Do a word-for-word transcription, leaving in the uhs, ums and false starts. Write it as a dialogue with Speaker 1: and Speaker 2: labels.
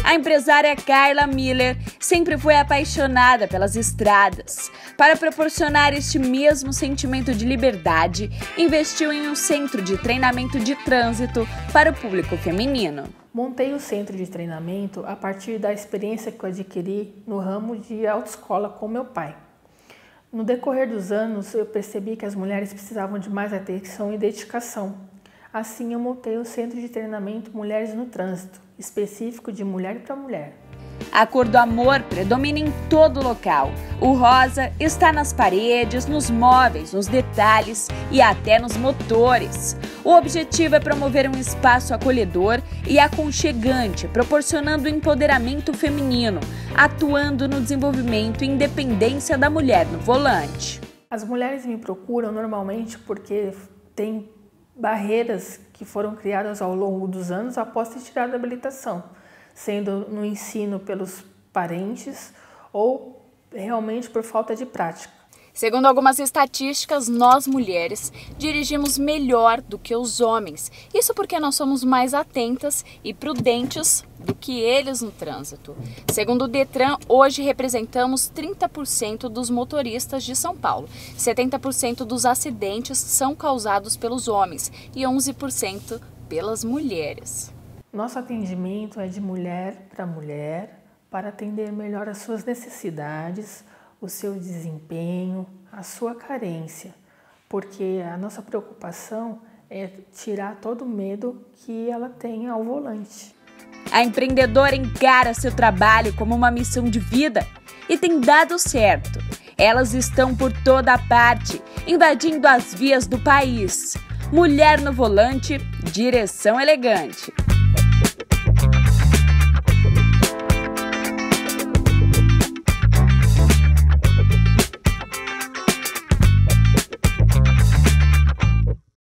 Speaker 1: A empresária Carla Miller sempre foi apaixonada pelas estradas. Para proporcionar este mesmo sentimento de liberdade, investiu em um centro de treinamento de trânsito para o público feminino.
Speaker 2: Montei o centro de treinamento a partir da experiência que eu adquiri no ramo de autoescola com meu pai. No decorrer dos anos, eu percebi que as mulheres precisavam de mais atenção e dedicação. Assim, eu montei o Centro de Treinamento Mulheres no Trânsito, específico de mulher para mulher.
Speaker 1: A cor do amor predomina em todo o local. O rosa está nas paredes, nos móveis, nos detalhes e até nos motores. O objetivo é promover um espaço acolhedor e aconchegante, proporcionando o empoderamento feminino, atuando no desenvolvimento e independência da mulher no volante.
Speaker 2: As mulheres me procuram normalmente porque têm barreiras que foram criadas ao longo dos anos após ter tirado a habilitação, sendo no ensino pelos parentes ou realmente por falta de prática.
Speaker 1: Segundo algumas estatísticas, nós mulheres dirigimos melhor do que os homens. Isso porque nós somos mais atentas e prudentes do que eles no trânsito. Segundo o Detran, hoje representamos trinta por cento dos motoristas de São Paulo. setenta por cento dos acidentes são causados pelos homens e onze por cento pelas mulheres.
Speaker 2: Nosso atendimento é de mulher para mulher, para atender melhor as suas necessidades, o seu desempenho, a sua carência, porque a nossa preocupação é tirar todo o medo que ela tem ao volante.
Speaker 1: A empreendedora encara seu trabalho como uma missão de vida e tem dado certo. Elas estão por toda a parte, invadindo as vias do país. Mulher no volante, direção elegante.